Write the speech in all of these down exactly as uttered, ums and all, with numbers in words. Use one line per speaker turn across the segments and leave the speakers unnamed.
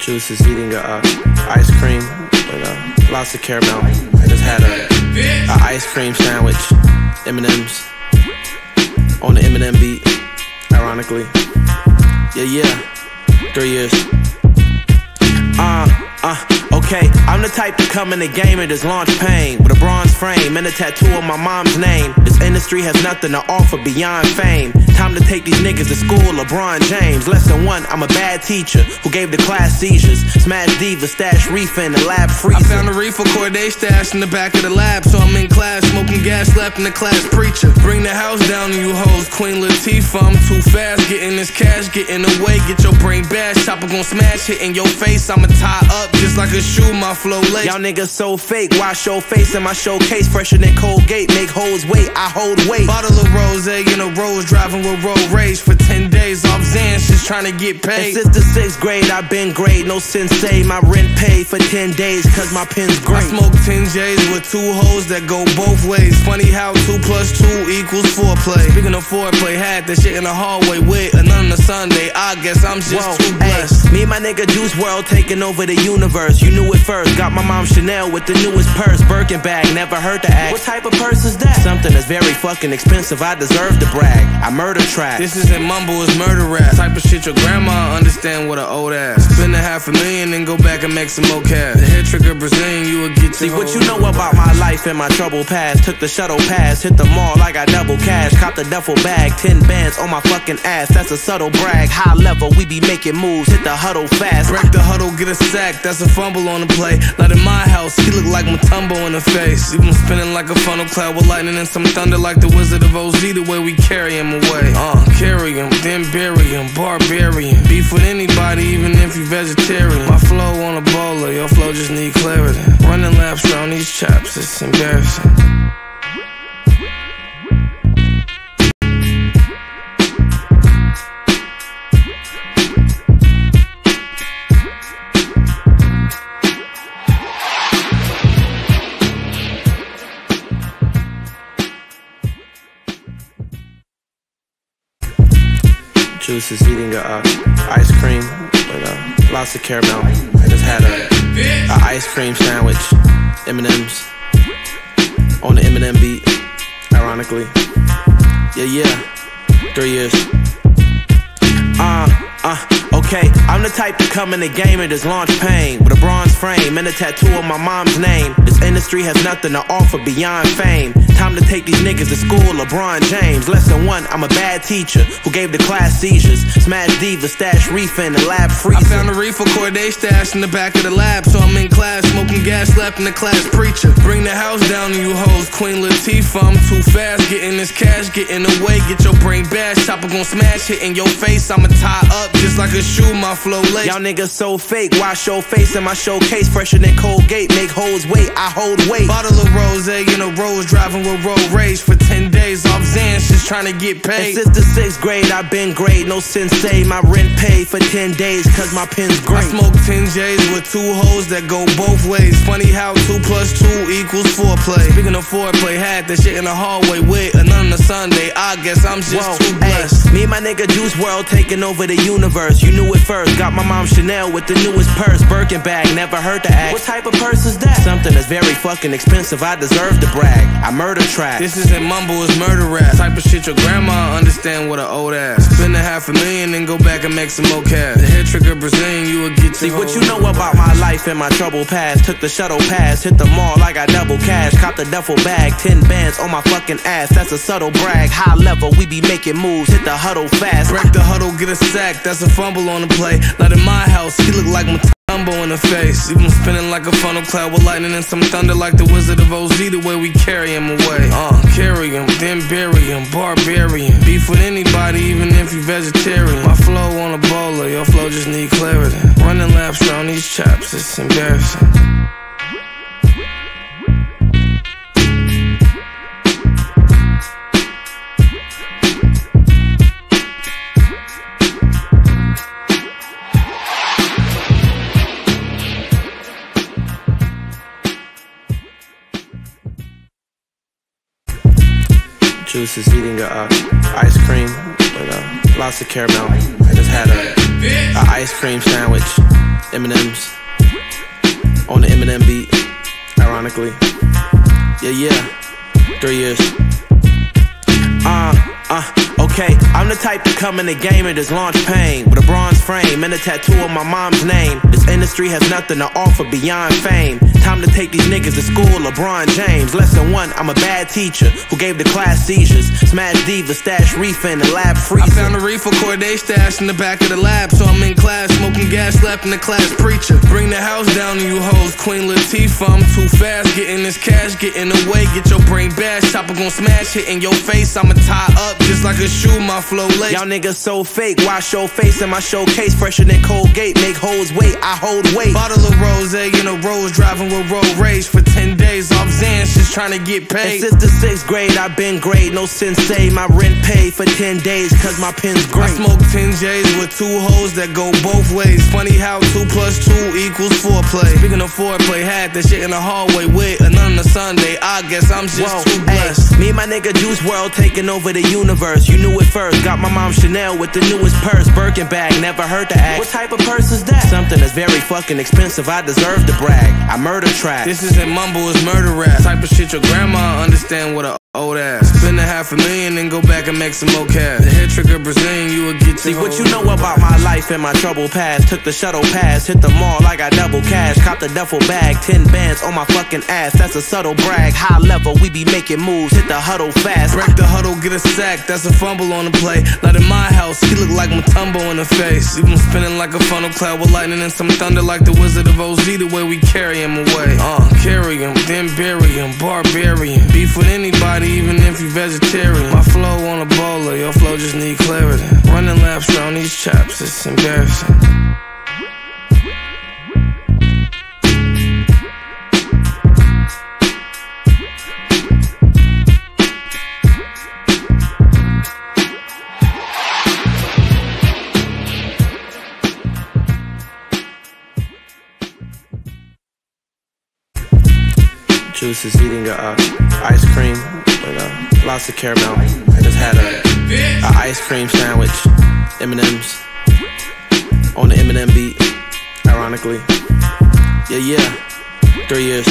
Juice is eating a uh, ice cream with uh, lots of caramel. I just had a, a ice cream sandwich, M and M's on the Eminem beat, ironically. Yeah, yeah, three years. Uh, uh, okay, I'm the type to come in the game and just launch pain with a bronze frame and a tattoo of my mom's name. This industry has nothing to offer beyond fame. Time to take these niggas to school, LeBron James. Lesson one, I'm a bad teacher who gave the class seizures. Smash divas, stash reefer in the lab freezer. I found a reefer Cordae stashed in the back of the lab, so I'm in class smoking gas, slapping the class preacher. Bring the house down to you hoes, Queen Latifah. I'm too fast, getting this cash, getting away. Get your brain bashed, chopper gon' smash, hitting your face. I'ma tie up just like a shoe, my flow lace. Y'all niggas so fake, wash your face in my showcase. Fresher than Colgate, make hoes wait, I hold weight. Bottle of rose in a rose, driving with road rage for ten days off Zans, just trying to get paid. And since the sixth grade, I've been great, no sensei. My rent paid for ten days, cause my pen's great. I smoke ten J's with two hoes that go both ways. Funny how two plus two equals foreplay. Speaking of foreplay, had that shit in the hallway with another Sunday. I guess I'm just Whoa, too blessed. Ay, me and my nigga Juice world taking over the universe. You knew it first, got my mom Chanel with the newest purse. Birkin bag, never heard to ask. What type of purse is that? Something that's very fucking expensive, I deserve to brag. I murder track. This isn't mumble, it's murder rap. Type of shit your grandma understand with an old ass. Spend a half a million and go back and make some more cash. The head trigger Brazilian, you would get to see what you know about my life and my trouble past. Took the shuttle pass, hit the mall, I got double cash. Cop the duffel bag, ten bands on my fucking ass. That's a subtle brag. High level, we be making moves, hit the huddle fast. Break the huddle, get a sack, that's a fumble on the play. Not in my house, he look like Matumbo in the face. Leave him spinning like a funnel cloud with lightning and some thunder, like the Wizard of Oz, the way we carry him away. Uh, carry him, then bury him, barbarian. Beef with anybody, even if you vegetarian. My flow on a bowler, your flow just need clarity. Running laps around these chops, it's embarrassing. Juice is eating a uh, ice cream with uh, lots of caramel. I just had a, a ice cream sandwich, M and M's on the Eminem beat, ironically. Yeah, yeah, three years. Uh, uh, okay, I'm the type to come in the game and just launch pain with a bronze frame and a tattoo of my mom's name. This industry has nothing to offer beyond fame. Time to take these niggas to school, LeBron James. Lesson one, I'm a bad teacher who gave the class seizures. Smash divas, stash reefer in the lab freezer. I found a reefer Cordae stashed in the back of the lab, so I'm in class smoking gas, slapping the class preacher. Bring the house down to you hoes, Queen Latifah. I'm too fast, getting this cash, getting away. Get your brain bashed, chopper gon' smash, hitting your face. I'ma tie up just like a shoe, my flow lace. Y'all niggas so fake, wash your face in my showcase. Fresher than Colgate, make hoes wait, I hold weight. Bottle of rose in a rose, driving with road rage for ten days off Zans, just trying to get paid. And since the sixth grade, I've been great, no sensei. My rent paid for ten days, cause my pen's great. I smoke ten J's with two hoes that go both ways. Funny how two plus two equals foreplay. Speaking of foreplay, had that shit in the hallway with another Sunday. I guess I'm just Whoa, too blessed. Ay, me and my nigga Juice world taking over the universe. You knew it first, got my mom Chanel with the newest purse. Birkin bag, never heard to ask. What type of purse is that? Something that's very fucking expensive, I deserve to brag. I murder track. This isn't mumble, it's murder rap. Type of shit your grandma understand with an old ass. Spend a half a million and go back and make some more cash. The head trigger Brazilian, you would get to see what you know about my life and my trouble past. Took the shuttle pass, hit the mall, I got double cash. Cop the duffel bag, ten bands on my fucking ass. That's a subtle brag. High level, we be making moves, hit the huddle fast. Break the huddle, get a sack, that's a fumble on the play. Not in my house, he look like Matumbo in the face. Leave him spinning like a funnel cloud with lightning and some thunder, like the Wizard of Oz, the way we carry him away. Uh, carry him, then bury him, barbarian. Beef with anybody, even if you vegetarian. My flow on a bowler, your flow just need clarity. Running laps around these chops, it's embarrassing. Juice is eating a uh, ice cream with uh, lots of caramel. I just had a, a ice cream sandwich, M and Ms on the Eminem beat, ironically. Yeah, yeah, three years. Uh, uh, okay, I'm the type to come in the game and just launch pain with a bronze frame and a tattoo of my mom's name. This industry has nothing to offer beyond fame. Time to take these niggas to school, LeBron James. Lesson one, I'm a bad teacher who gave the class seizures. Smash divas, stash reefer in the lab freezer.
I found a reefer Cordae stashed in the back of the lab, so I'm in class smoking gas, slapping the class preacher. Bring the house down, you hoes, Queen Latifah. I'm too fast, getting this cash, getting away. Get your brain bashed, chopper gon' smash, hit in your face. I'ma tie up just like a shoe, my flow lace.
Y'all niggas so fake, wash your face in my showcase. Fresher than Colgate, make hoes wait, I hold weight.
Bottle of rose in a rose, driving with road rage for ten days off Zans, just trying to get paid.
And since the sixth grade, I've been great, no sensei. My rent paid for ten days, cause my pen's great.
I smoke ten J's with two hoes that go both ways. Funny how two plus two equals foreplay. Speaking of foreplay, had that shit in the hallway with another on a Sunday. I guess I'm just Whoa, too blessed.
Ay, me and my nigga Juice world taking over the universe. You knew it first, got my mom Chanel with the newest purse. Birkin bag, never heard the act. What type of purse is that? Something that's very fucking expensive, I deserve to brag. I murder track.
This isn't mumble, it's murder rap. Type of shit your grandma understand what a old ass. Spend a half a million and go back and make some more cash. The head trigger Brazilian, you will get
See what you know about my life and my trouble past. Took the shuttle pass, hit the mall, I got double cash. Cop the duffel bag, ten bands on my fucking ass. That's a subtle brag. High level, we be making moves, hit the huddle fast.
Break the huddle, get a sack, that's a fumble on the play. Not in my house, he look like Matumbo in the face. Leave him spinning like a funnel cloud with lightning and some thunder like the Wizard of Oz. The way we carry him away. Uh, carry him, then bury him, barbarian. Beef with anybody, even if you vegetarian. My flow on a bowler, your flow just need clarity. Running laps around these chaps, it's embarrassing.
Juice is eating a uh, ice cream with uh, lots of caramel. I just had a, a ice cream sandwich, M and Ms on the Eminem beat, ironically. Yeah, yeah, three years.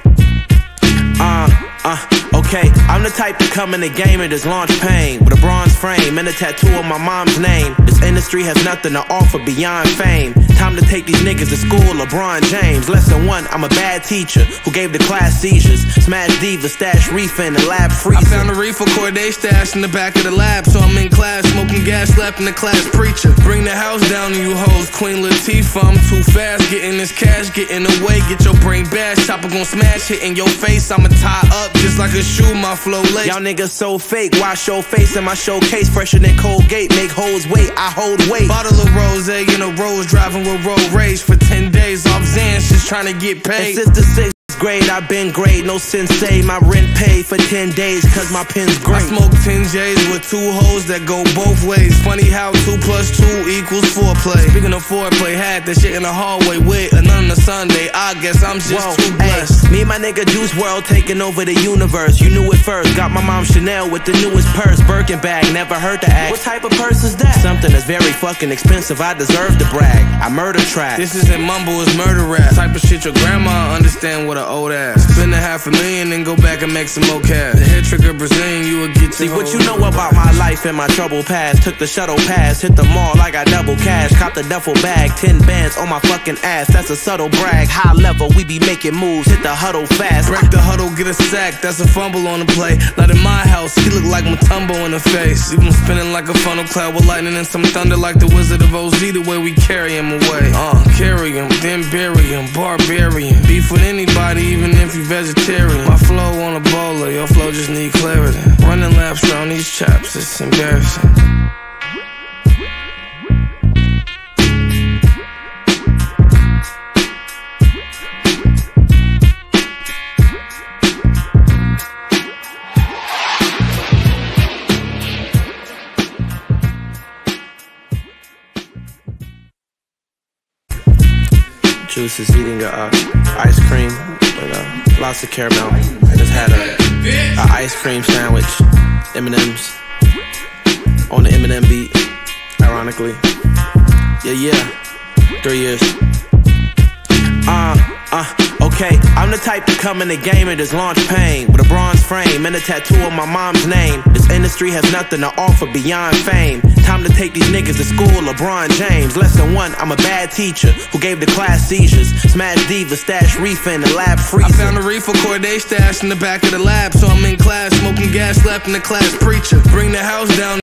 Uh, uh, okay, I'm the type to come in the game and just launch pain with a bronze frame and a tattoo of my mom's name. This industry has nothing to offer beyond fame. Time to take these niggas to school, LeBron James. Lesson one, I'm a bad teacher who gave the class seizures. Smash divas, stash reefer in the lab freezer.
I found a reefer Cordae stashed in the back of the lab, so I'm in class smoking gas, slapping the class preacher. Bring the house down, you hoes, Queen Latifah. I'm too fast, getting this cash, getting away. Get your brain bashed, chopper gon' smash, hit in your face. I'ma tie up just like a shoe, my flow lace.
Y'all niggas so fake, wash your face in my showcase. Fresher than Colgate, make hoes wait, I hold weight.
Bottle of rose in a rose, driving with road rage for ten days off Zans, just trying to get paid.
And since the sixth grade, I've been great, no sensei. My rent paid for ten days, cause my pen's great.
I smoke ten J's with two hoes that go both ways. Funny how two plus two equals foreplay. Speaking of foreplay, had that shit in the hallway with another on a Sunday. I guess I'm just
Whoa,
too blessed.
Ay, me and my nigga Juice world taking over the universe. You knew it first, got my mom Chanel with the newest purse. Birkin bag, never heard the act. What type of purse is that? Something that's very fucking expensive, I deserve to brag. I murder track.
This isn't mumble, it's murder rap. Type of shit your grandma understand what a old ass. Spend a half a million and go back and make some more cash. The head trigger Brazilian, you will get
See what you know about my life and my trouble past. Took the shuttle pass, hit the mall, I got double cash. Cop the duffel bag, ten bands on my fucking ass. That's a subtle brag. High level, we be making moves, hit the huddle fast.
Break the huddle, get a sack, that's a fumble on the play. Not in my house, he look like Matumbo in the face. Leave him spinning like a funnel cloud with lightning and some thunder like the Wizard of Oz. The way we carry him away. Uh, carry him, then bury him, barbarian. Beef with anybody, even if you vegetarian. My flow on a bowler, your flow just need clarity. Running laps around these chaps, it's embarrassing.
Juice is eating a uh, ice cream with uh, lots of caramel. I just had a, a ice cream sandwich, M and Ms on the Eminem beat, ironically. Yeah, yeah, three years. Uh, uh, okay, I'm the type to come in the game and just launch pain with a bronze frame and a tattoo of my mom's name. This industry has nothing to offer beyond fame. Time to take these niggas to school, LeBron James. Lesson one, I'm a bad teacher who gave the class seizures. Smash divas, stash reefer in the lab freezer.
I found a reefer Cordae stashed in the back of the lab, so I'm in class smoking gas, slapping the class preacher. Bring the house down.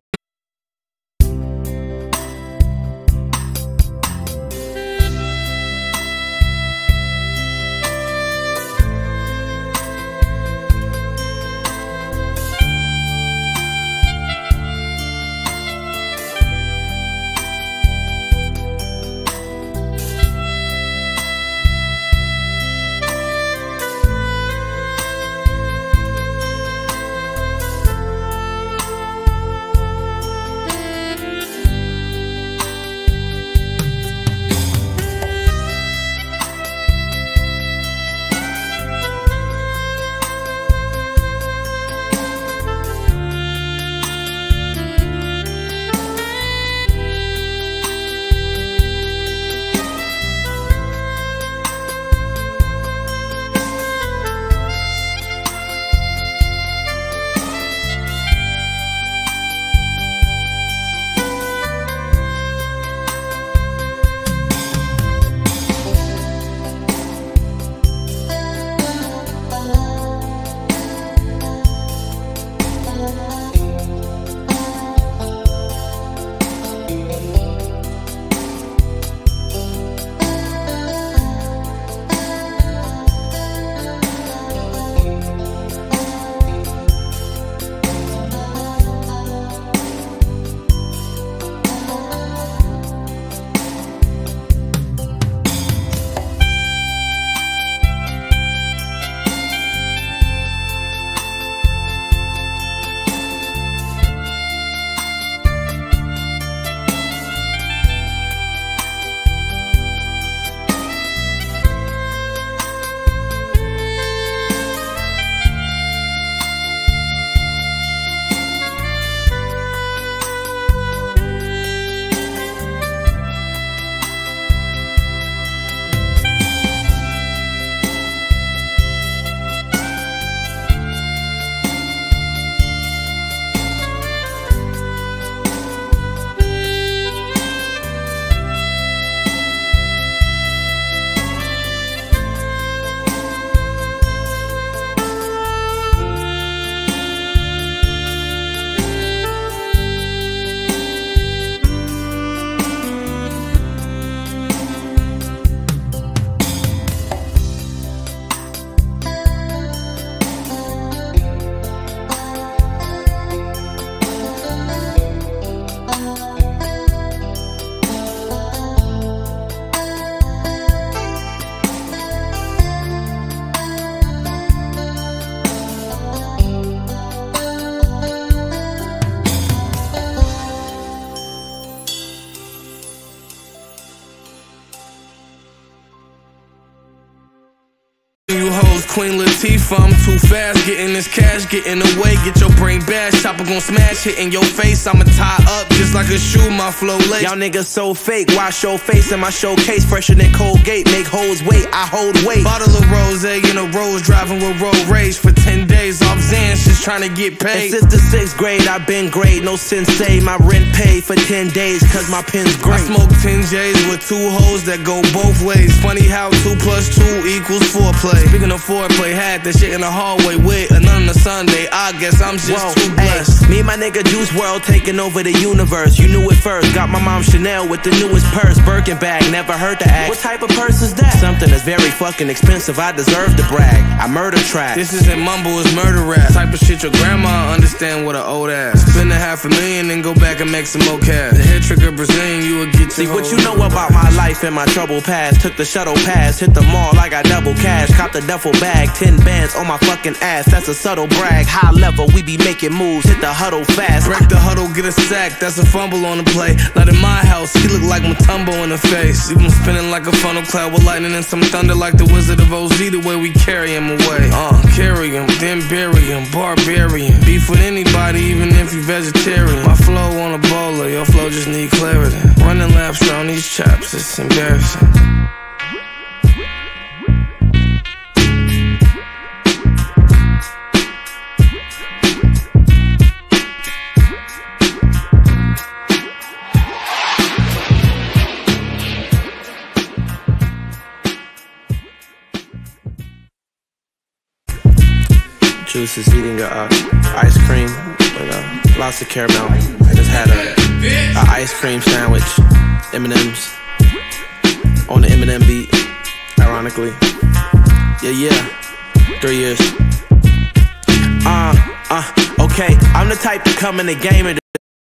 Queen Latifah, I'm too fast, getting this cash, getting away, get your brain bashed, chopper gon' smash, hit in your face, I'ma tie up just like a shoe, my flow lace.
Y'all niggas so fake, wash your face in my showcase, fresher than Colgate, make hoes wait, I hold weight.
Bottle of rose in a rose, driving with road rage for ten days, off Zans, just trying to get paid.
And since the sixth grade, I've been great, no sensei, my rent paid for ten days, cause my pen's great.
I smoke ten J's with two hoes that go both ways, funny how two plus two equals foreplay. Speaking of foreplay, had that shit in the hallway with another Sunday, I guess I'm just
Whoa,
too blessed.
Ay, me and my nigga Juice world taking over the universe, you knew it first, got my mom Chanel with the newest purse, Birkin bag, never heard to ask, what type of purse is that? Something that's very fucking expensive, I deserve to brag, I murder track.
This isn't mumble, it's murder rap, type of shit your grandma understand with an old ass. Spend a half a million and go back and make some more cash. The head trigger Brazilian, you will get
See what you know about my life and my trouble past. Took the shuttle pass, hit the mall, I got double cash. Cop the duffel bag, ten bands on my fucking ass. That's a subtle brag, high level, we be making moves. Hit the huddle fast,
break the huddle, get a sack. That's a fumble on the play. Not in my house, he look like Matumbo in the face. Leave him spinning like a funnel cloud with lightning and some thunder, like the Wizard of Oz. The way we carry him away, uh, carry him, then bury him, barbarian. Beef with anybody, even if you vegetarian. My flow on a bowler, your flow just need clarity. Running laps around these chaps, it's embarrassing.
Juice is eating a uh, ice cream with uh, lots of caramel. I just had a, a ice cream sandwich, M and M's, on the Eminem beat, ironically. Yeah, yeah, three years. Uh, uh, okay, I'm the type to come in the game and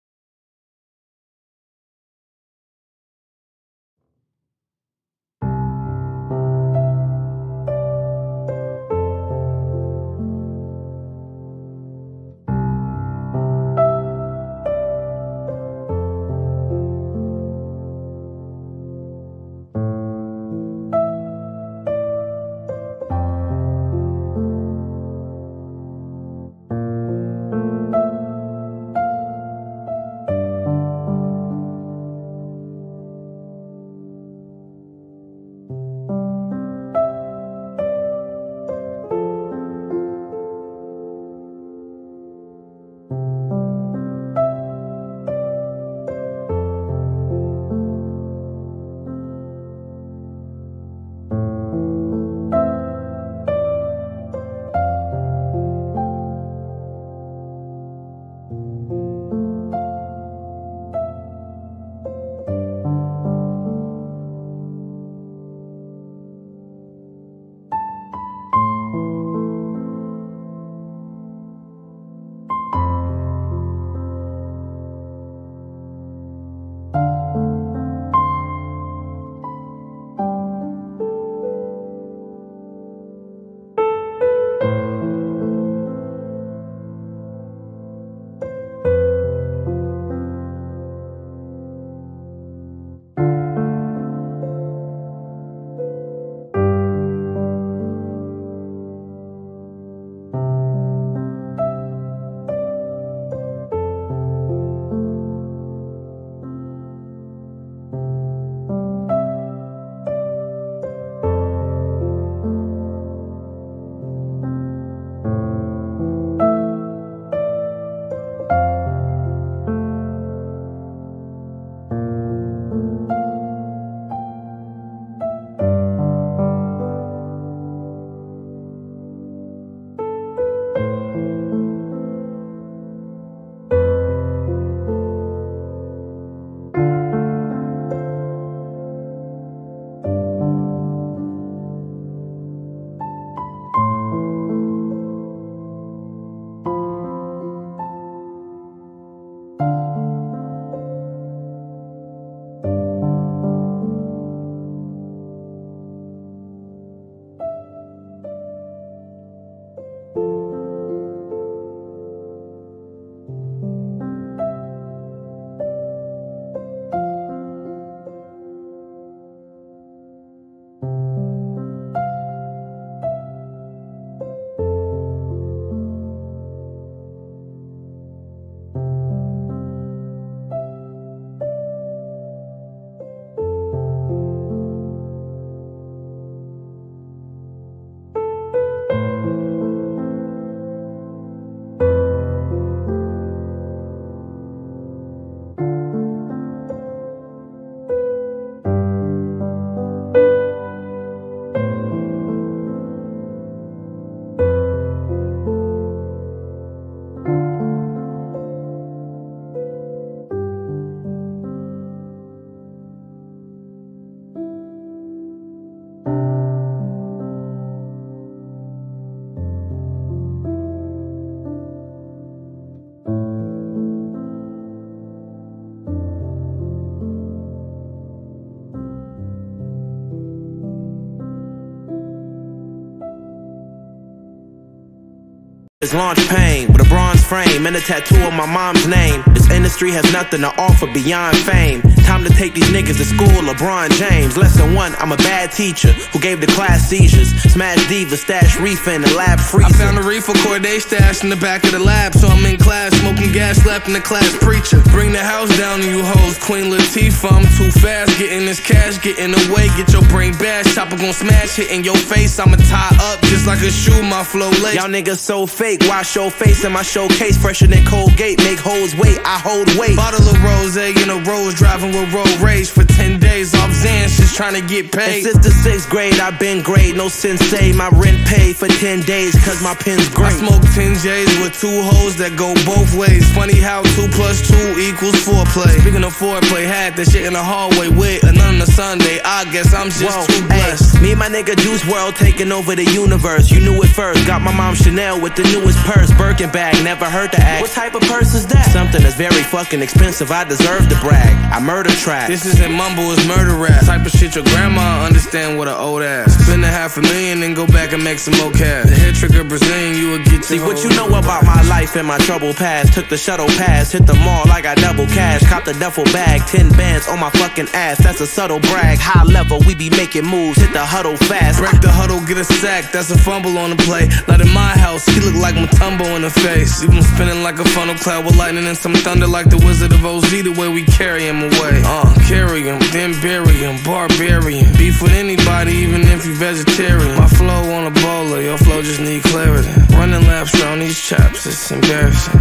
launch pain with a bronze frame and a tattoo of my mom's name. This industry has nothing to offer beyond fame. Time to take these niggas to school, LeBron James. Lesson one, I'm a bad teacher who gave the class seizures. Smash divas, stash reefer in the lab freezer.
I found a reefer Cordae stashed in the back of the lab, so I'm in class smoking gas, slapping the class preacher. Bring the house down on you hoes, Queen Latifah. I'm too fast, getting this cash, getting away. Get your brain bashed, chopper gon' smash, hit in your face. I'ma tie up just like a shoe, my flow lace.
Y'all niggas so fake, wash your face in my showcase. Fresher than Colgate, make hoes wait, I hold weight.
Bottle of rose in a rose, driving with a road rage for ten days off Zans, just trying to get paid.
And since the sixth grade, I've been great. No sensei, my rent paid for ten days, cause my pen's great.
I smoke ten J's with two hoes that go both ways. Funny how two plus two equals foreplay. Speaking of foreplay, had that shit in the hallway with another Sunday. I guess I'm just
Whoa,
too blessed.
Ay, me and my nigga Juice world taking over the universe. You knew it first. Got my mom Chanel with the newest purse. Birkin bag, never heard the act. What type of purse is that? Something that's very fucking expensive. I deserve to brag. I murder track.
This isn't mumble, it's murder rap. Type of shit your grandma understand with an old ass. Spend a half a million and go back and make some more cash. The head trigger Brazilian, you will get your
See what you know about my life and my trouble past. Took the shuttle pass, hit the mall, I got double cash. Cop the duffel bag, ten bands on my fucking ass. That's a subtle brag. High level, we be making moves. Hit the huddle fast.
Break the huddle, get a sack. That's a fumble on the play. Not in my house, he look like Matumbo in the face. Leave him spinning like a funnel cloud with lightning and some thunder like the Wizard of Oz. The way we carry him away. Uh, carry him, then bury him. Barbarian. Beef with anybody, even if you vegetarian. My flow on a bowler, your flow just need clarity. Running laps around these chaps, it's embarrassing.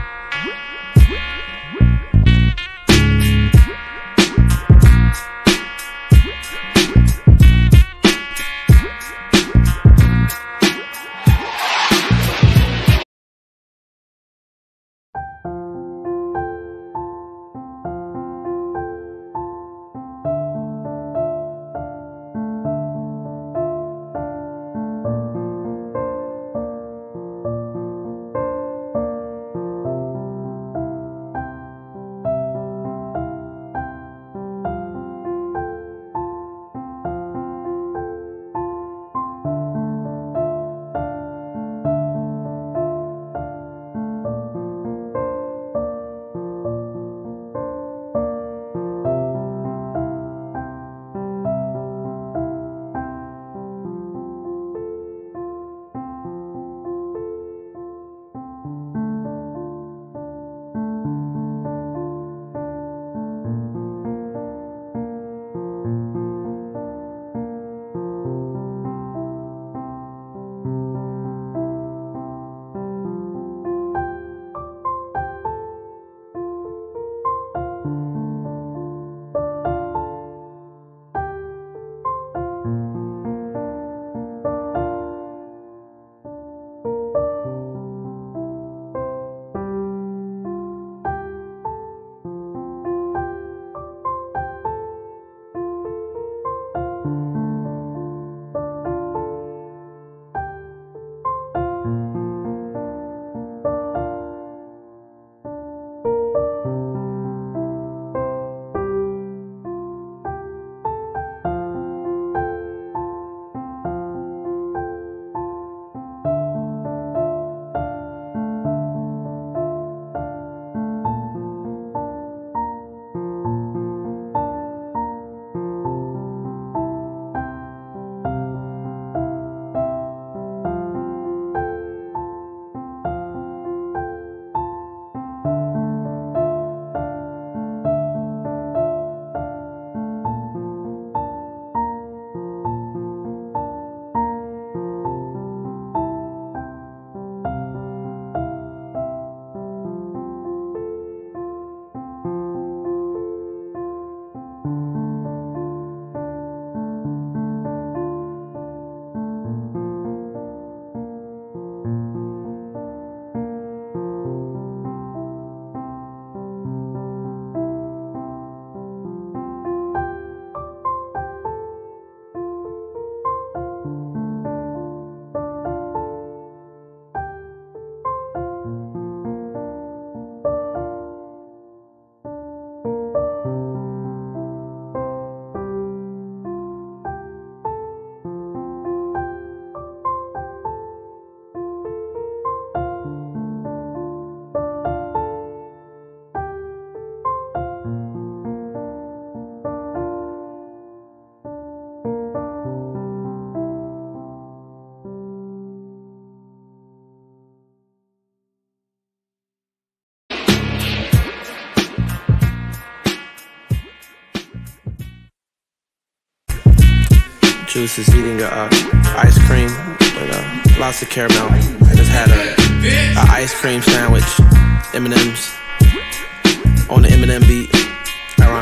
Juice is eating a uh, ice cream with uh, lots of caramel. I just had a, a ice cream sandwich, M and M's on the Eminem beat. Ironic.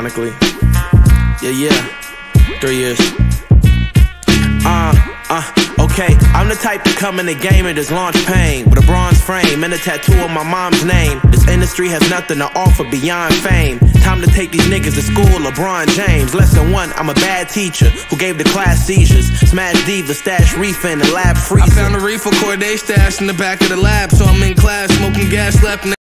ironically. Yeah, yeah, three years. Uh, uh, okay, I'm the type to come in the game and just launch pain with a bronze frame and a tattoo of my mom's name. This industry has nothing to offer beyond fame. Time to take these niggas to school, LeBron James. Lesson one, I'm a bad teacher who gave the class seizures. Smash divas, stash reefer in the lab freezer.
I found a reefer Cordae stashed in the back of the lab, so I'm in class smoking gas, slappin.